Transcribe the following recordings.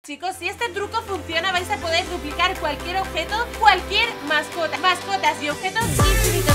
Chicos, si este truco funciona, vais a poder duplicar cualquier objeto, cualquier mascota, mascotas y objetos infinitos.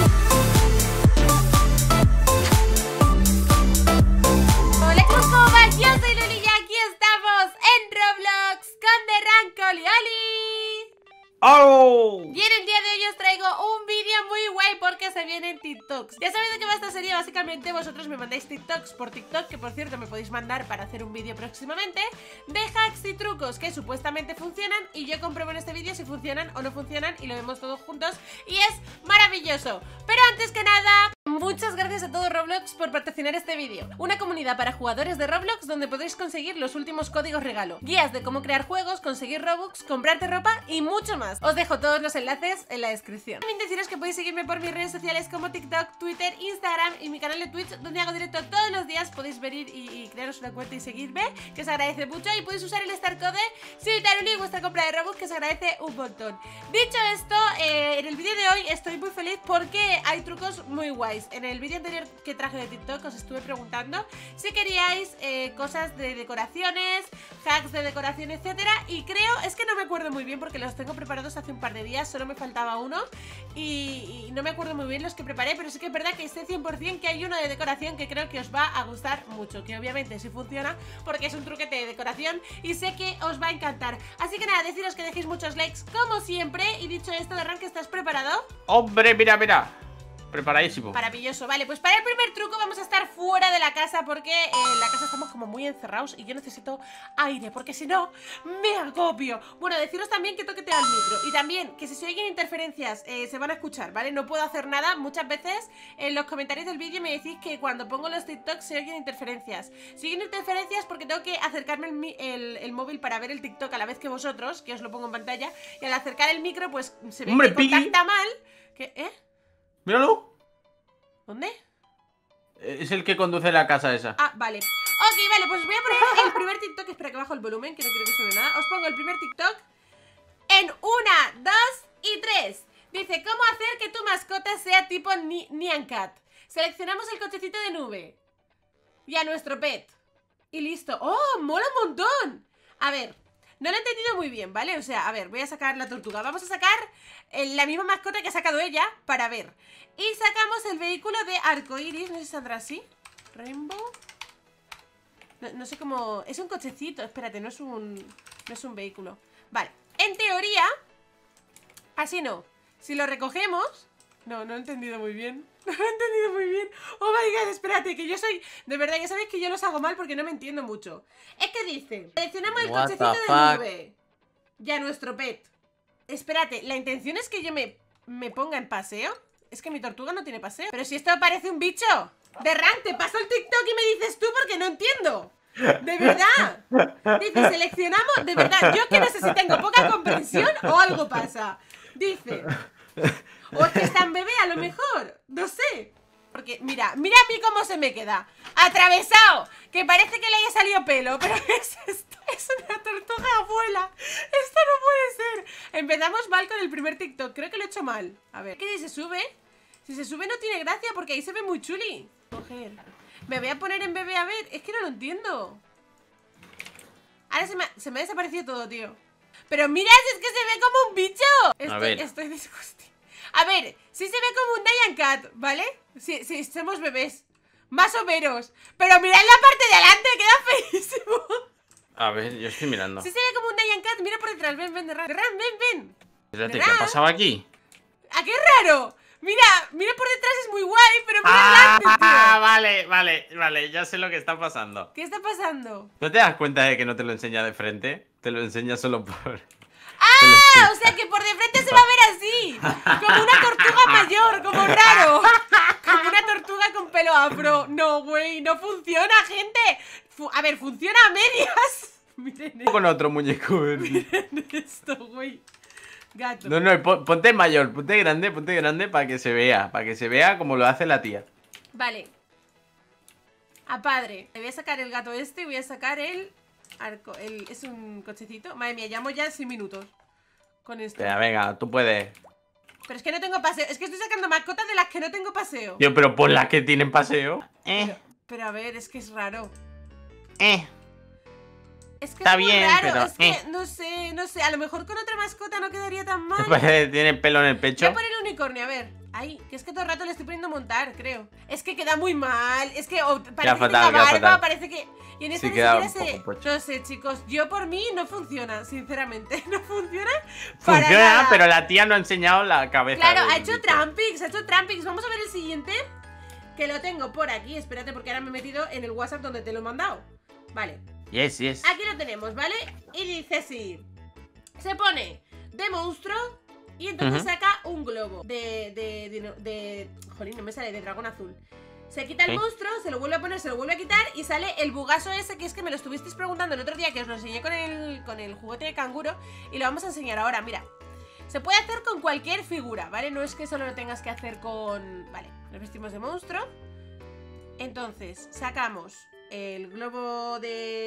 Hola, ¿cómo va? Yo soy Luli y aquí estamos en Roblox con The Rank Oli. ¡Oh! Y en el día de hoy os traigo un vídeo muy guay porque se vienen TikToks. Ya sabéis de qué va esta serie, básicamente vosotros me mandáis TikToks por TikTok, que por cierto me podéis mandar para hacer un vídeo próximamente, de hacks y trucos que supuestamente funcionan y yo compruebo en este vídeo si funcionan o no funcionan y lo vemos todos juntos y es maravilloso. Pero antes que nada, muchas gracias a todo Roblox por patrocinar este vídeo. Una comunidad para jugadores de Roblox donde podéis conseguir los últimos códigos regalo, guías de cómo crear juegos, conseguir Robux, comprarte ropa y mucho más. Os dejo todos los enlaces en la descripción. También deciros que podéis seguirme por mis redes sociales como TikTok, Twitter, Instagram y mi canal de Twitch, donde hago directo todos los días. Podéis venir y crearos una cuenta y seguirme, que os agradece mucho, y podéis usar el Star Code Civitaruli en vuestra compra de Robux, que os agradece un montón. Dicho esto, en el vídeo de hoy estoy muy feliz porque hay trucos muy guays. En el vídeo anterior que traje de TikTok os estuve preguntando si queríais cosas de decoraciones, hacks de decoración, etcétera, y creo, es que no me acuerdo muy bien porque los tengo preparados hace un par de días, solo me faltaba uno y no me acuerdo muy bien los que preparé, pero sí que es verdad que sé 100% que hay uno de decoración que creo que os va a gustar mucho, que obviamente sí funciona porque es un truquete de decoración y sé que os va a encantar. Así que nada, deciros que dejéis muchos likes como siempre, y dicho esto, de Rank, ¿estás preparado? ¡Hombre, mira, mira! Preparadísimo. Maravilloso, vale, pues para el primer truco vamos a estar fuera de la casa porque en la casa estamos como muy encerrados y yo necesito aire porque si no me agobio. Bueno, deciros también que toqueteo el micro y también que si se oyen interferencias se van a escuchar, ¿vale? No puedo hacer nada. Muchas veces en los comentarios del vídeo me decís que cuando pongo los TikToks se oyen interferencias. Se oyen interferencias porque tengo que acercarme el móvil para ver el TikTok a la vez que vosotros, que os lo pongo en pantalla, y al acercar el micro pues se ve que contacta mal. ¿Qué? ¡Míralo! ¿Dónde? Es el que conduce la casa esa. Ah, vale. Ok, vale, pues os voy a poner el primer TikTok. Espera que bajo el volumen, que no quiero que suene nada. Os pongo el primer TikTok en 1, 2 y 3. Dice, ¿cómo hacer que tu mascota sea tipo Nyan Cat? Seleccionamos el cochecito de nube y a nuestro pet y listo. ¡Oh, mola un montón! A ver, no lo he entendido muy bien, ¿vale? O sea, a ver, voy a sacar la tortuga. Vamos a sacar la misma mascota que ha sacado ella para ver. Y sacamos el vehículo de arcoiris. No sé si saldrá así. Rainbow. No sé cómo... Es un cochecito, espérate, no es un vehículo. Vale, en teoría así no. Si lo recogemos... No he entendido muy bien. No lo he entendido muy bien. Oh my god, espérate, que yo soy... De verdad, ya sabéis que yo los hago mal porque no me entiendo mucho. Es que dice, seleccionamos el cochecito de nube y a nuestro pet. Espérate, ¿la intención es que yo me ponga en paseo? Es que mi tortuga no tiene paseo. Pero si esto parece un bicho. De Rank, te paso el TikTok y me dices tú porque no entiendo. De verdad. Dice, seleccionamos... De verdad, yo que no sé si tengo poca comprensión o algo pasa. Dice... O es que está en bebé, a lo mejor. No sé. Porque, mira a mí cómo se me queda. Atravesado. Que parece que le haya salido pelo. Pero es esto. Es una tortuga abuela. Esto no puede ser. Empezamos mal con el primer TikTok. Creo que lo he hecho mal. A ver, ¿qué si se sube? Si se sube no tiene gracia porque ahí se ve muy chuli. Coger. Me voy a poner en bebé a ver. Es que no lo entiendo. Ahora se me ha desaparecido todo, tío. Pero mira, si es que se ve como un bicho. Estoy disgusting. A ver, si se ve como un Nyan Cat, ¿vale? Si somos bebés, más o menos. Pero mirad la parte de adelante, queda feísimo. A ver, yo estoy mirando. Si se ve como un Nyan Cat, mira por detrás, ven, ven, ven. Espérate, ¿qué ha pasado aquí? ¿A qué raro? Mira por detrás, es muy guay, pero mira adelante, tío. Vale, ya sé lo que está pasando. ¿Qué está pasando? ¿No te das cuenta de que no te lo enseña de frente? Te lo enseña solo por... ¡Ah! O sea que por de frente se va a ver así. Como una tortuga mayor, como raro. Como una tortuga con pelo afro. No, güey, no funciona, gente. A ver, funciona a medias. Miren esto. Con otro muñeco. Miren esto, güey. Gato. No, ponte mayor, ponte grande para que se vea como lo hace la tía. Vale. A padre. Le voy a sacar el gato este y voy a sacar el... es un cochecito. Madre mía, llamo ya 6 minutos con esto. Venga, tú puedes. Pero es que no tengo paseo. Es que estoy sacando mascotas de las que no tengo paseo. Tío, pero pon las que tienen paseo. Pero a ver, es que es raro. Es que Está es muy bien, raro, pero, es que no sé, a lo mejor con otra mascota no quedaría tan mal. Tiene pelo en el Voy pecho. a poner el unicornio, a ver. Ay, que es que todo el rato le estoy poniendo a montar, creo. Es que queda muy mal. Es que parece que fatal, tenga queda barba, fatal. parece que... Y en esta Sí, ni queda siquiera un poco pocho. No sé, chicos, yo por mí no funciona, sinceramente. No funciona para Funciona, nada. pero la tía no ha enseñado la cabeza. Claro, del ha hecho bicho. trampings, ha hecho trampings. Vamos a ver el siguiente, que lo tengo por aquí. Espérate, porque ahora me he metido en el WhatsApp donde te lo he mandado. Vale. Yes, yes. Aquí lo tenemos, ¿vale? Y dice así. Se pone de monstruo y entonces saca un globo jolín, no me sale, de dragón azul. Se quita el monstruo, se lo vuelve a poner, se lo vuelve a quitar y sale el bugazo ese, que es que me lo estuvisteis preguntando el otro día, que os lo enseñé con el juguete de canguro. Y lo vamos a enseñar ahora, mira. Se puede hacer con cualquier figura, ¿vale? No es que solo lo tengas que hacer con... Vale, nos vestimos de monstruo. Entonces, sacamos el globo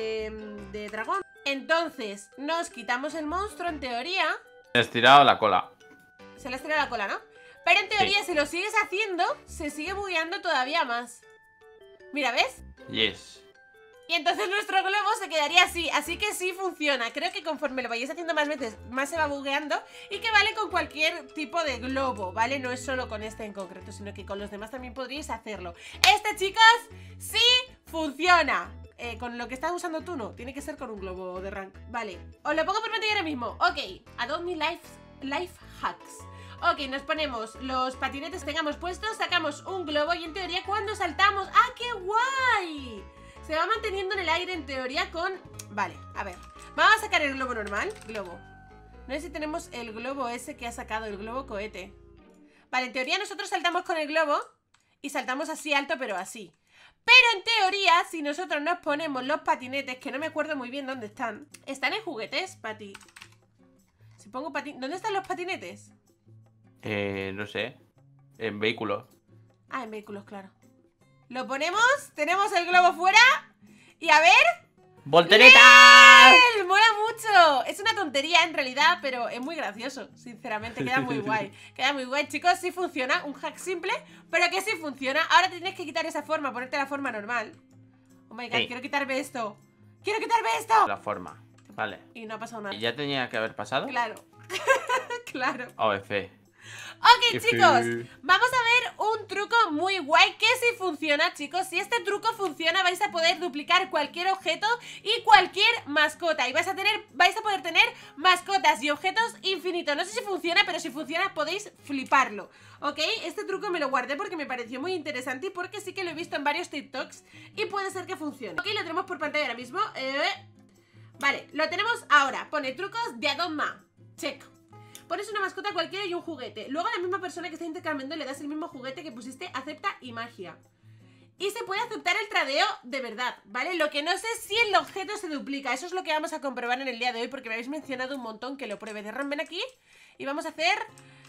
de dragón. Entonces, nos quitamos el monstruo, en teoría. Le has tirado la cola. Se le has tirado la cola, ¿no? Pero en teoría, si lo sigues haciendo, se sigue bugueando todavía más. Mira, ¿ves? Yes. Y entonces nuestro globo se quedaría así. Así que sí funciona. Creo que conforme lo vayáis haciendo más veces, más se va bugueando. Y que vale con cualquier tipo de globo, ¿vale? No es solo con este en concreto, sino que con los demás también podríais hacerlo. Este, chicas, sí funciona. Con lo que estás usando tú no. Tiene que ser con un globo de rank. Vale. Os lo pongo por pantalla ahora mismo. Ok. Adopt Me Life Hacks. Ok, nos ponemos los patinetes que tengamos puestos, sacamos un globo y en teoría cuando saltamos... ¡Ah, qué guay! Se va manteniendo en el aire en teoría con... Vale, a ver. Vamos a sacar el globo normal. Globo. No sé si tenemos el globo ese que ha sacado, el globo cohete. Vale, en teoría nosotros saltamos con el globo y saltamos así alto, pero así. Pero en teoría, si nosotros nos ponemos los patinetes, que no me acuerdo muy bien dónde están. ¿Están en juguetes, Pati? Si pongo ¿dónde están los patinetes? No sé. En vehículos. Ah, en vehículos, claro. Lo ponemos, tenemos el globo fuera. Y a ver... ¡Voltereta! ¡Bien! ¡Mola mucho! Es una tontería en realidad, pero es muy gracioso, sinceramente, queda muy guay. Queda muy guay, chicos, sí funciona. Un hack simple, pero que sí funciona. Ahora te tienes que quitar esa forma, ponerte la forma normal. Oh my god, quiero quitarme esto. ¡Quiero quitarme esto! La forma. Vale. Y no ha pasado nada. ¿Y ya tenía que haber pasado? Claro. Claro. OF. Ok, chicos, vamos a ver un truco muy guay que si funciona, chicos. Si este truco funciona, vais a poder duplicar cualquier objeto y cualquier mascota. Y vais a poder tener mascotas y objetos infinitos. No sé si funciona, pero si funciona podéis fliparlo. Ok, este truco me lo guardé porque me pareció muy interesante y porque sí que lo he visto en varios TikToks y puede ser que funcione. Ok, lo tenemos por pantalla ahora mismo. Vale, lo tenemos ahora. Pone trucos de Adopt Me. Check. Pones una mascota cualquiera y un juguete. Luego a la misma persona que está intercambiando le das el mismo juguete que pusiste, acepta y magia. Y se puede aceptar el tradeo de verdad, ¿vale? Lo que no sé es si el objeto se duplica. Eso es lo que vamos a comprobar en el día de hoy porque me habéis mencionado un montón que lo pruebe. Ven aquí y vamos a hacer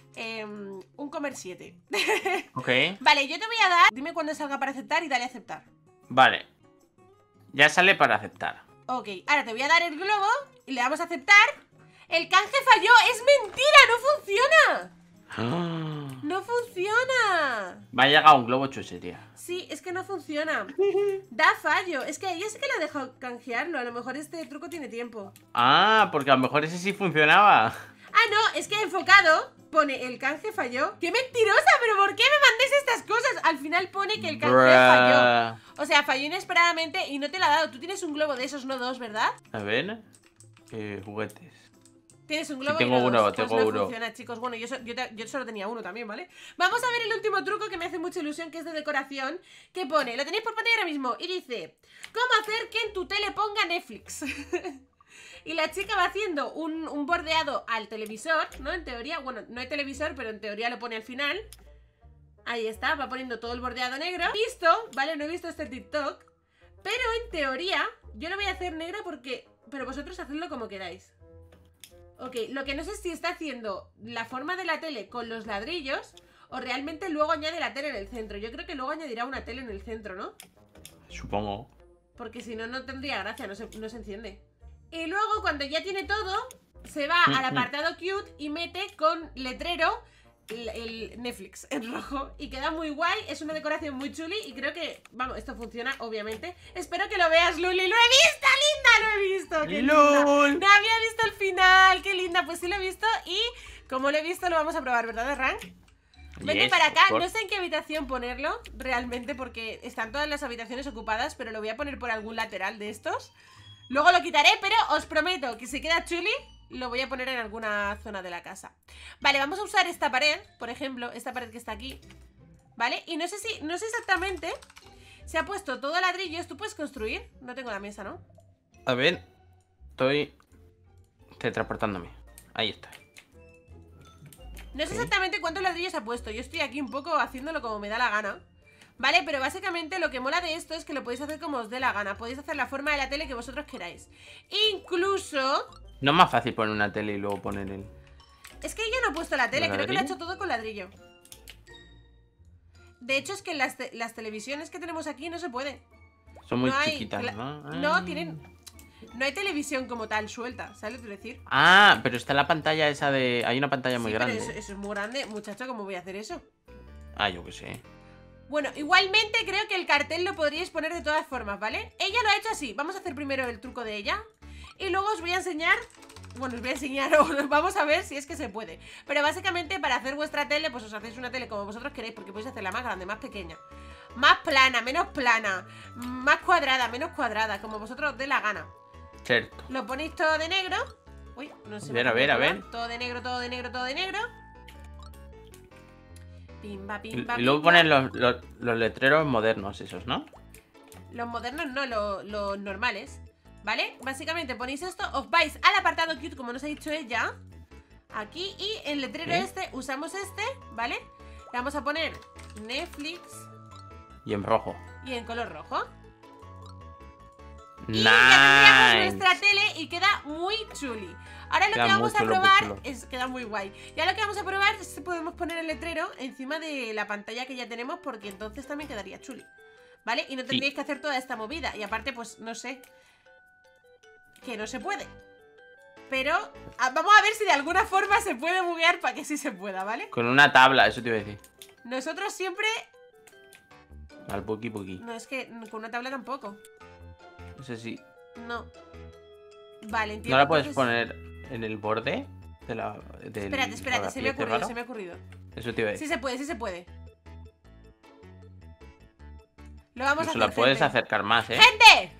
un comer 7. Ok. Vale, yo te voy a dar... Dime cuándo salga para aceptar y dale a aceptar. Vale. Ya sale para aceptar. Ok, ahora te voy a dar el globo y le damos a aceptar. ¡El canje falló! ¡Es mentira! ¡No funciona! ¡No funciona! Me ha llegado un globo chuchería. Sí, es que no funciona. Da fallo. Es que a ella sí que le ha dejado canjearlo. A lo mejor este truco tiene tiempo. Ah, porque a lo mejor ese sí funcionaba. Ah, no, es que enfocado pone el canje falló. ¡Qué mentirosa! ¿Pero por qué me mandes estas cosas? Al final pone que el canje falló. O sea, falló inesperadamente y no te la ha dado. Tú tienes un globo de esos, no dos, ¿verdad? A ver. Juguetes. Tienes un globo sí, tengo y no uno, dos. tengo Pues no uno. funciona, chicos. Bueno, yo solo tenía uno también, ¿vale? Vamos a ver el último truco que me hace mucha ilusión, que es de decoración. Que pone, lo tenéis por pantalla ahora mismo. Y dice, ¿cómo hacer que en tu tele ponga Netflix? Y la chica va haciendo un bordeado al televisor, ¿no? En teoría, bueno, no hay televisor, pero en teoría lo pone al final. Ahí está, va poniendo todo el bordeado negro. Visto, ¿vale? No he visto este TikTok. Pero en teoría, yo lo voy a hacer negro porque... Pero vosotros hacedlo como queráis. Ok, lo que no sé es si está haciendo la forma de la tele con los ladrillos o realmente luego añade la tele en el centro. Yo creo que luego añadirá una tele en el centro, ¿no? Supongo. Porque si no, no tendría gracia, no se enciende. Y luego cuando ya tiene todo, se va al apartado cute y mete con letrero el Netflix en rojo. Y queda muy guay, es una decoración muy chuli. Y creo que, vamos, esto funciona, obviamente. Espero que lo veas, Luli. ¡Lo he visto, linda! ¡Lo he visto! ¡Qué linda! ¡Lol! No había visto el final, qué linda. Pues sí lo he visto y como lo he visto lo vamos a probar, ¿verdad, Rank? Vente Yes, para acá, of course. no sé en qué habitación ponerlo realmente porque están todas las habitaciones ocupadas, pero lo voy a poner por algún lateral de estos. Luego lo quitaré, pero os prometo que si queda chuli, lo voy a poner en alguna zona de la casa. Vale, vamos a usar esta pared, por ejemplo, esta pared que está aquí, ¿vale? Y no sé exactamente, se ha puesto todo ladrillos, ¿tú puedes construir? No tengo la mesa, ¿no? A ver, estoy teletransportándome. Ahí está. No sé exactamente cuántos ladrillos ha puesto. Yo estoy aquí un poco haciéndolo como me da la gana, ¿vale? Pero básicamente lo que mola de esto es que lo podéis hacer como os dé la gana. Podéis hacer la forma de la tele que vosotros queráis. Incluso... No es más fácil poner una tele y luego poner el... Es que ella no ha puesto la tele, ¿Con creo que lo ha ladrillo? hecho todo con ladrillo. De hecho es que las televisiones que tenemos aquí no se puede. Son muy No hay chiquitas, cla- ¿no? No, tienen... No hay televisión como tal suelta, ¿sabes lo que quiero decir? Ah, pero está la pantalla esa de... Hay una pantalla muy Sí, pero grande. eso es muy grande. Muchacho, ¿cómo voy a hacer eso? Ah, yo qué sé. Bueno, igualmente creo que el cartel lo podríais poner de todas formas, ¿vale? Ella lo ha hecho así. Vamos a hacer primero el truco de ella y luego os voy a enseñar... Bueno, os voy a enseñar o vamos a ver si es que se puede. Pero básicamente para hacer vuestra tele, pues os hacéis una tele como vosotros queréis, porque podéis hacerla más grande, más pequeña, más plana, menos plana, más cuadrada, menos cuadrada, como vosotros os dé la gana. Cierto. Lo ponéis todo de negro. Uy, no sé. A ver, a ver. Todo de negro, todo de negro, todo de negro. Pimba, pimba, Y luego pimba. ponen los letreros modernos esos, ¿no? Los modernos no, los normales, ¿vale? Básicamente ponéis esto, os vais al apartado cute, como nos ha dicho ella, aquí, y el letrero este, usamos este, ¿vale? Le vamos a poner Netflix Y en rojo. y en color rojo. Y ya tendríamos Nice. nuestra tele y queda muy chuli. Ahora lo Queda que vamos muy a chulo, muy probar chulo. queda muy guay. Y ahora lo que vamos a probar es si podemos poner el letrero encima de la pantalla que ya tenemos, porque entonces también quedaría chuli, ¿vale? Y no tendríais que hacer toda esta movida. Y aparte, pues, no sé, que no se puede. Pero vamos a ver si de alguna forma se puede buguear para que sí se pueda, ¿vale? Con una tabla, eso te iba a decir. Nosotros siempre... Al puki puki. No, es que con una tabla tampoco. No sé si... No. Vale, entiendo. ¿No la puedes entonces- poner en el borde de la... Espérate, se me ha ocurrido, se me ha ocurrido. Eso te iba a Sí decir. se puede, sí se puede. Lo vamos a Incluso hacer, la puedes gente. acercar más, ¿eh? ¡Gente!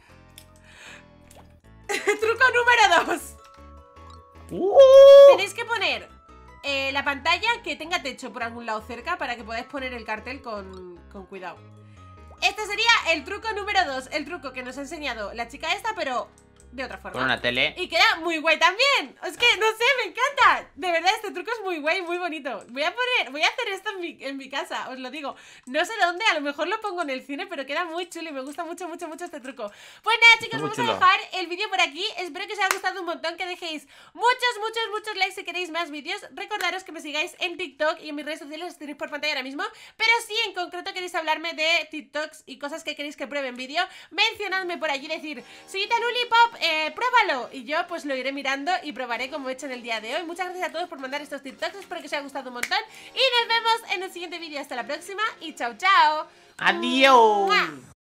Truco número 2. Tenéis que poner la pantalla que tenga techo por algún lado cerca para que podáis poner el cartel con cuidado. Este sería el truco número 2. El truco que nos ha enseñado la chica esta, pero de otra forma. Con una tele. Y queda muy guay también. Es que, no sé, me encanta. De verdad, este truco es muy guay, muy bonito. Voy a hacer esto en mi casa, os lo digo. No sé dónde, a lo mejor lo pongo en el cine, pero queda muy chulo y me gusta mucho, mucho, mucho este truco. Pues nada, chicos, Muy vamos chulo. a dejar el vídeo por aquí. Espero que os haya gustado un montón, que dejéis muchos likes si queréis más vídeos. Recordaros que me sigáis en TikTok y en mis redes sociales, las tenéis por pantalla ahora mismo. Pero si en concreto queréis hablarme de TikToks y cosas que queréis que pruebe en vídeo, mencionadme por allí, decir, Siguita Lulipop, pruébalo. Y yo pues lo iré mirando y probaré como he hecho en el día de hoy. Muchas gracias a todos por mandar estos TikToks, espero que os haya gustado un montón. Y nos vemos en el siguiente vídeo. Hasta la próxima y chao, chao. ¡Adiós! ¡Mua!